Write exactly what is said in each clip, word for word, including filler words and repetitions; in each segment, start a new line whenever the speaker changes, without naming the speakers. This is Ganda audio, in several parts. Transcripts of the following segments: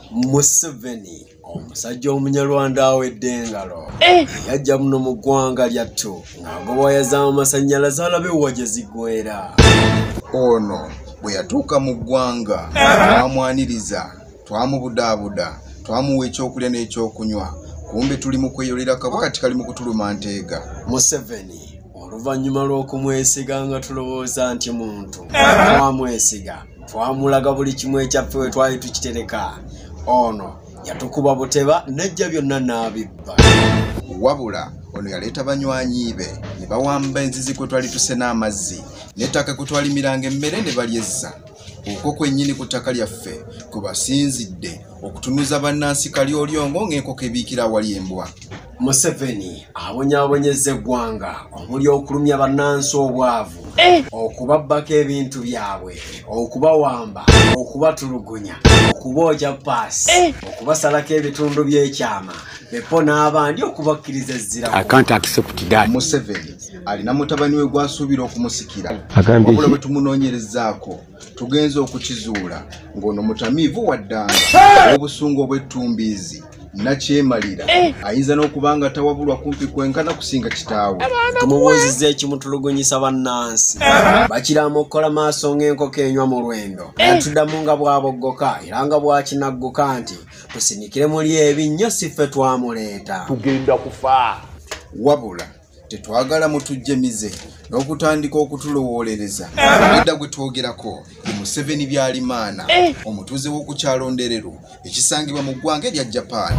Museveni omusajja Munyalwanda awedde engalo eh yajja muno mu ggwanga lyattu ng'agoba z'amasannyalaze alabe wajje zigwera.
Ono bwe yatuuka mu ggwanga twamwaniriza twamubudaabuda twamuwa ekyokulya n'ekyokunywa kumbe tuli mu kweyolera kabo kati kali mu kutuluma nteega.
Museveni oluvannyuma lw'okumwesiga nga tulowooza nti muntu twamwesiga twamulaga buli kimu ekyaffe we twali tukitereka. Ono yatukuba buteba najja byonna n'abibba.
Wabula ono yaleeta banywanyi be ne bawamba enzizi kwe twali tusena amazzi n'ettaka kwe twalimiranga emmere ne balyezza. Okwo kwennyini ku ttaka lyaffe kwe basinzidde okutunuza bannansi kalyolyongo ng'enkoko ebiikira awali embwa.
Museveni abonyaabonyezza eggwanga omuli okulumya bannansi obwavu eh okubabbako ebintu byabwe okubawamba okubatulugunya okubookya paasi eh okubasalako ebitundu by'ekyama bepo n'abandi okubakkiriza ezzira.
I can't accept that.
Museveni alina mutabani we gwasuubira okumusikira wabula bwe tumunoonyerezaako tugenze okukizuula ng'ono mutamiivu waddanga obusungu obw'ettumbiizi nakyemalira ayinza n'okubanga tawabulwa kumpi kwenkana kusinga kitaawe.
Tumubuuzizza ekimutulugunyisa bannansi bakiramu okukola maaso ng'enkoko enywa mu lwendo atuddamu nga bw'aboggoka era nga bw'akinagguka nti tusinikire muli ebinnyo si ffe twamuleeta
tugenda kufa.
Wabula tetwagala mutujje mize n'okutandika okutulowolereza edda gwe twogerako ye Museveni byalimaana omutuuze w'oku kyalo Ndereru ekisangibwa mu ggwanga erya Japan.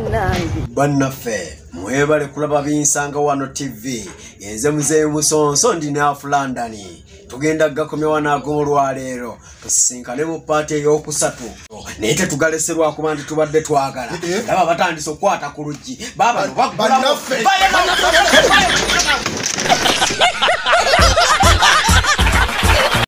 Bannaffe mwebale kulaba binsanga wano T V yenze Mzee Musonso ndi ne Ugandan tugenda gakomya wanaago olwaleero tusisinkane mu paati ey'okusatu naye tetugaleserwa kuba nti tubadde twagala laba batandise okukwata ku luggi baabano baggulawo.